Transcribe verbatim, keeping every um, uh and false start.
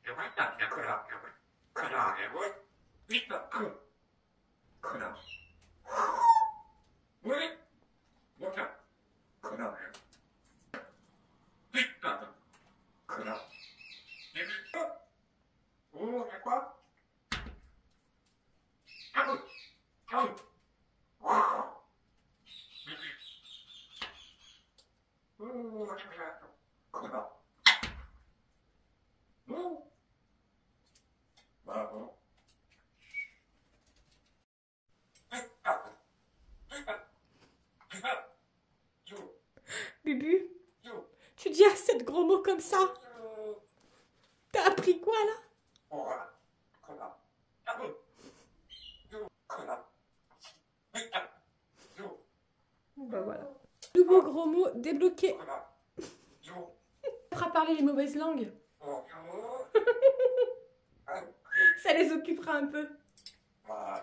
Bubu, tu dis assez de gros mots comme ça. T'as appris quoi là? Bah voilà. Nouveau gros mot débloqué. On fera parler les mauvaises langues. Ça les occupera un peu.